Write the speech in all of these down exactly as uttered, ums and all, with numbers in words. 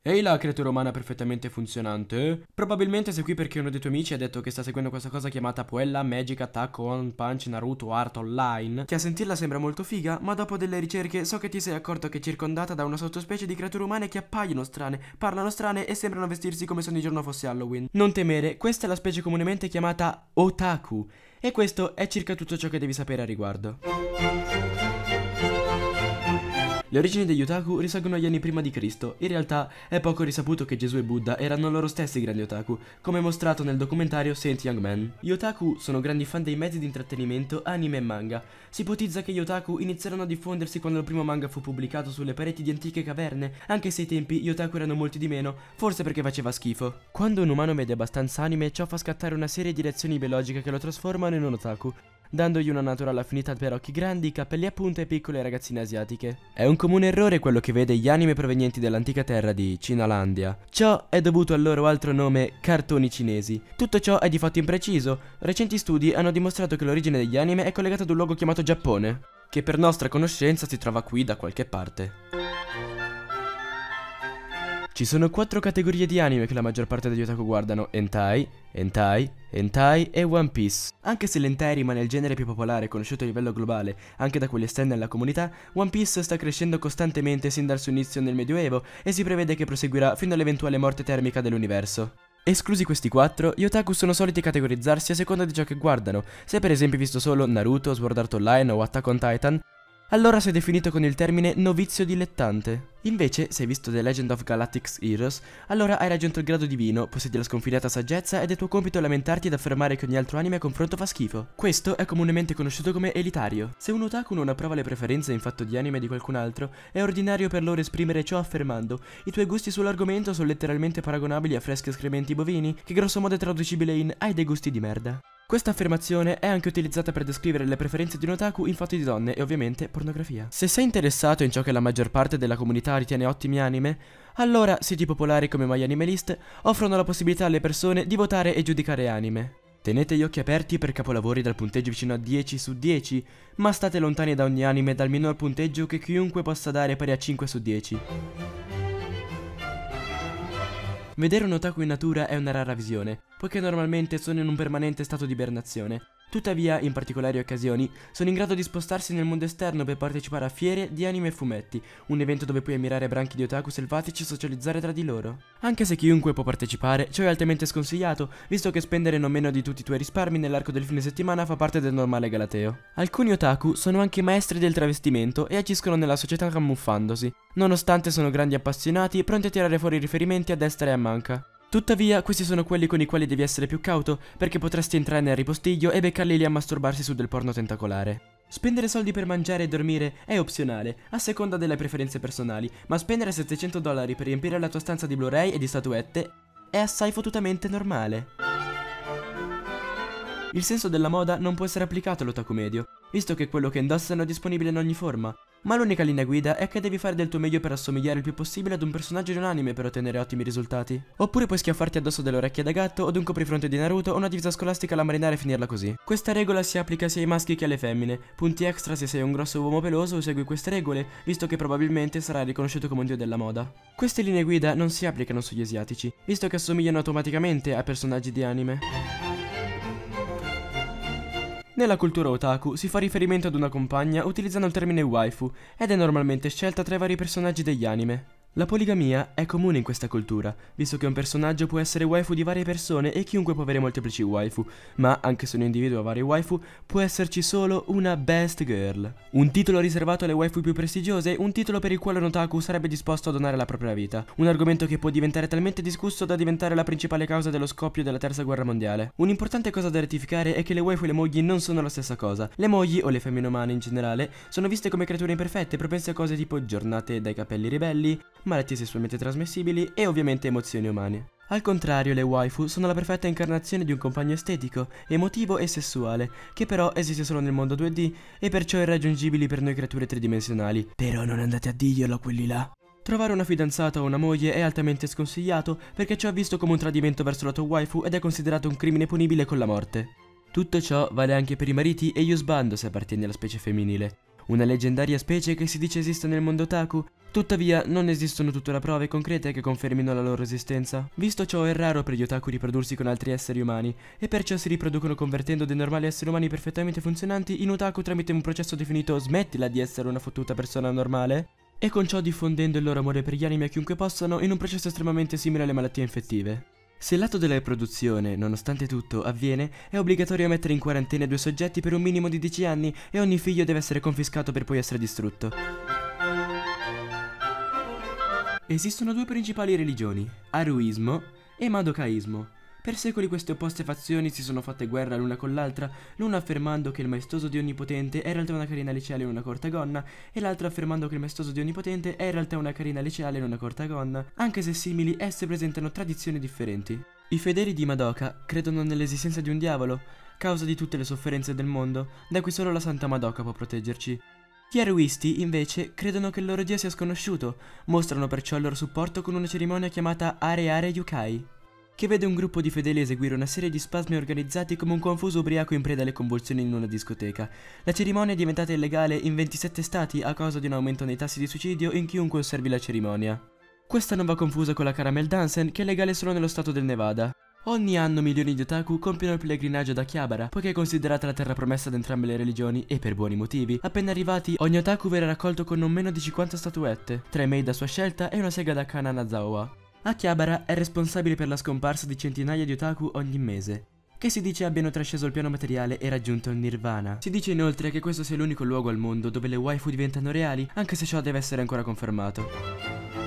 Ehi là, creatura umana perfettamente funzionante. Probabilmente sei qui perché uno dei tuoi amici ha detto che sta seguendo questa cosa chiamata Puella Magic Attack on Punch Naruto Art Online, che a sentirla sembra molto figa, ma dopo delle ricerche so che ti sei accorto che è circondata da una sottospecie di creature umane che appaiono strane, parlano strane e sembrano vestirsi come se ogni giorno fosse Halloween. Non temere, questa è la specie comunemente chiamata Otaku, e questo è circa tutto ciò che devi sapere a riguardo. Le origini degli otaku risalgono agli anni prima di Cristo. In realtà è poco risaputo che Gesù e Buddha erano loro stessi grandi otaku, come mostrato nel documentario Saint Young Man. Gli otaku sono grandi fan dei mezzi di intrattenimento, anime e manga. Si ipotizza che gli otaku iniziarono a diffondersi quando il primo manga fu pubblicato sulle pareti di antiche caverne, anche se ai tempi gli otaku erano molti di meno, forse perché faceva schifo. Quando un umano vede abbastanza anime, ciò fa scattare una serie di reazioni biologiche che lo trasformano in un otaku, dandogli una naturale affinità per occhi grandi, capelli a punta e piccole ragazzine asiatiche. È un comune errore quello che vede gli anime provenienti dall'antica terra di Cinalandia. Ciò è dovuto al loro altro nome, cartoni cinesi. Tutto ciò è di fatto impreciso. Recenti studi hanno dimostrato che l'origine degli anime è collegata ad un luogo chiamato Giappone, che per nostra conoscenza si trova qui da qualche parte. Ci sono quattro categorie di anime che la maggior parte degli otaku guardano: hentai, hentai, hentai e One Piece. Anche se l'hentai rimane il genere più popolare conosciuto a livello globale, anche da quelli esterni alla comunità, One Piece sta crescendo costantemente sin dal suo inizio nel Medioevo e si prevede che proseguirà fino all'eventuale morte termica dell'universo. Esclusi questi quattro, gli otaku sono soliti categorizzarsi a seconda di ciò che guardano. Se per esempio hai visto solo Naruto, Sword Art Online o Attack on Titan, allora sei definito con il termine novizio dilettante. Invece, se hai visto The Legend of Galactic Heroes, allora hai raggiunto il grado divino, possiedi la sconfinata saggezza ed è tuo compito lamentarti ed affermare che ogni altro anime a confronto fa schifo. Questo è comunemente conosciuto come elitario. Se un otaku non approva le preferenze in fatto di anime di qualcun altro, è ordinario per loro esprimere ciò affermando: i tuoi gusti sull'argomento sono letteralmente paragonabili a freschi escrementi bovini, che grosso modo è traducibile in hai dei gusti di merda. Questa affermazione è anche utilizzata per descrivere le preferenze di un otaku in fatto di donne e ovviamente pornografia. Se sei interessato in ciò che la maggior parte della comunità ritiene ottimi anime, allora siti popolari come MyAnimeList offrono la possibilità alle persone di votare e giudicare anime. Tenete gli occhi aperti per capolavori dal punteggio vicino a dieci su dieci, ma state lontani da ogni anime dal minor punteggio che chiunque possa dare pari a cinque su dieci. Vedere un otaku in natura è una rara visione, poiché normalmente sono in un permanente stato di ibernazione. Tuttavia, in particolari occasioni, sono in grado di spostarsi nel mondo esterno per partecipare a fiere di anime e fumetti, un evento dove puoi ammirare branchi di otaku selvatici e socializzare tra di loro. Anche se chiunque può partecipare, ciò è altamente sconsigliato, visto che spendere non meno di tutti i tuoi risparmi nell'arco del fine settimana fa parte del normale galateo. Alcuni otaku sono anche maestri del travestimento e agiscono nella società camuffandosi, nonostante sono grandi appassionati pronti a tirare fuori riferimenti a destra e a manca. Tuttavia, questi sono quelli con i quali devi essere più cauto, perché potresti entrare nel ripostiglio e beccarli lì a masturbarsi su del porno tentacolare. Spendere soldi per mangiare e dormire è opzionale, a seconda delle preferenze personali, ma spendere settecento dollari per riempire la tua stanza di Blu-ray e di statuette è assai fottutamente normale. Il senso della moda non può essere applicato all'otaku medio, visto che quello che indossano è disponibile in ogni forma, ma l'unica linea guida è che devi fare del tuo meglio per assomigliare il più possibile ad un personaggio di un anime per ottenere ottimi risultati. Oppure puoi schiaffarti addosso delle orecchie da gatto o ad un coprifronte di Naruto o una divisa scolastica alla marinara e finirla così. Questa regola si applica sia ai maschi che alle femmine, punti extra se sei un grosso uomo peloso o segui queste regole, visto che probabilmente sarai riconosciuto come un dio della moda. Queste linee guida non si applicano sugli asiatici, visto che assomigliano automaticamente a personaggi di anime. Nella cultura otaku si fa riferimento ad una compagna utilizzando il termine waifu ed è normalmente scelta tra i vari personaggi degli anime. La poligamia è comune in questa cultura, visto che un personaggio può essere waifu di varie persone e chiunque può avere molteplici waifu, ma anche se un individuo ha varie waifu, può esserci solo una best girl. Un titolo riservato alle waifu più prestigiose, un titolo per il quale un otaku sarebbe disposto a donare la propria vita, un argomento che può diventare talmente discusso da diventare la principale causa dello scoppio della terza guerra mondiale. Un'importante cosa da rettificare è che le waifu e le mogli non sono la stessa cosa. Le mogli, o le femmine umane in generale, sono viste come creature imperfette, propense a cose tipo giornate dai capelli ribelli, malattie sessualmente trasmissibili e ovviamente emozioni umane. Al contrario, le waifu sono la perfetta incarnazione di un compagno estetico, emotivo e sessuale, che però esiste solo nel mondo due D e perciò irraggiungibili per noi creature tridimensionali. Però non andate a dirglielo a quelli là. Trovare una fidanzata o una moglie è altamente sconsigliato perché ciò è visto come un tradimento verso la tua waifu ed è considerato un crimine punibile con la morte. Tutto ciò vale anche per i mariti e gli husband se appartieni alla specie femminile. una leggendaria specie che si dice esiste nel mondo otaku. Tuttavia non esistono tuttora prove concrete che confermino la loro esistenza. Visto ciò, è raro per gli otaku riprodursi con altri esseri umani, e perciò si riproducono convertendo dei normali esseri umani perfettamente funzionanti in otaku tramite un processo definito smettila di essere una fottuta persona normale, e con ciò diffondendo il loro amore per gli anime a chiunque possano in un processo estremamente simile alle malattie infettive. Se il lato della riproduzione, nonostante tutto, avviene, è obbligatorio mettere in quarantena due soggetti per un minimo di dieci anni e ogni figlio deve essere confiscato per poi essere distrutto. Esistono due principali religioni, Haruismo e Madokaismo. Per secoli queste opposte fazioni si sono fatte guerra l'una con l'altra, l'una affermando che il maestoso di Onnipotente è in realtà una carina liceale in una corta gonna, e l'altra affermando che il maestoso di Onnipotente è in realtà una carina liceale in una corta gonna. Anche se simili, esse presentano tradizioni differenti. I fedeli di Madoka credono nell'esistenza di un diavolo, causa di tutte le sofferenze del mondo, da cui solo la Santa Madoka può proteggerci. Gli Haruisti, invece, credono che il loro dio sia sconosciuto, mostrano perciò il loro supporto con una cerimonia chiamata Are Are Yukai, che vede un gruppo di fedeli eseguire una serie di spasmi organizzati come un confuso ubriaco in preda alle convulsioni in una discoteca. La cerimonia è diventata illegale in ventisette stati a causa di un aumento nei tassi di suicidio in chiunque osservi la cerimonia. Questa non va confusa con la Caramel Dansen, che è legale solo nello stato del Nevada. Ogni anno milioni di otaku compiono il pellegrinaggio ad Akihabara, poiché è considerata la terra promessa da entrambe le religioni, e per buoni motivi. Appena arrivati, ogni otaku verrà raccolto con non meno di cinquanta statuette, tre maid a sua scelta e una sega da Kananazawa. Akihabara è responsabile per la scomparsa di centinaia di otaku ogni mese, che si dice abbiano trasceso il piano materiale e raggiunto il nirvana. Si dice inoltre che questo sia l'unico luogo al mondo dove le waifu diventano reali, anche se ciò deve essere ancora confermato.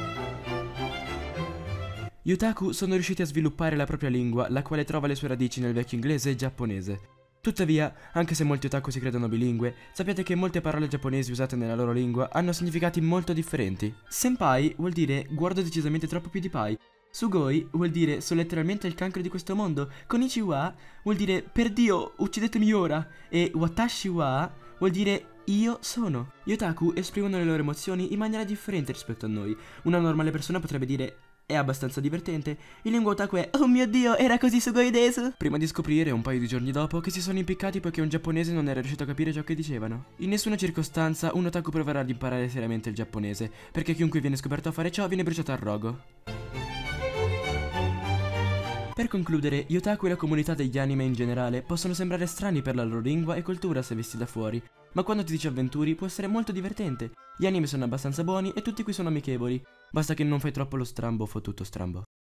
Gli otaku sono riusciti a sviluppare la propria lingua, la quale trova le sue radici nel vecchio inglese e giapponese. Tuttavia, anche se molti otaku si credono bilingue, sappiate che molte parole giapponesi usate nella loro lingua hanno significati molto differenti. Senpai vuol dire guardo decisamente troppo più di Pai. Sugoi vuol dire sono letteralmente il cancro di questo mondo. Konichiwa vuol dire per Dio, uccidetemi ora. E Watashi wa vuol dire io sono. Gli otaku esprimono le loro emozioni in maniera differente rispetto a noi. Una normale persona potrebbe dire è abbastanza divertente. In lingua otaku è oh mio dio, era così sugoi desu, prima di scoprire un paio di giorni dopo che si sono impiccati poiché un giapponese non era riuscito a capire ciò che dicevano. In nessuna circostanza un otaku proverà ad imparare seriamente il giapponese, perché chiunque viene scoperto a fare ciò viene bruciato al rogo. Per concludere, gli otaku e la comunità degli anime in generale possono sembrare strani per la loro lingua e cultura se visti da fuori, ma quando ti ci avventuri può essere molto divertente. Gli anime sono abbastanza buoni e tutti qui sono amichevoli, basta che non fai troppo lo strambo fottuto strambo.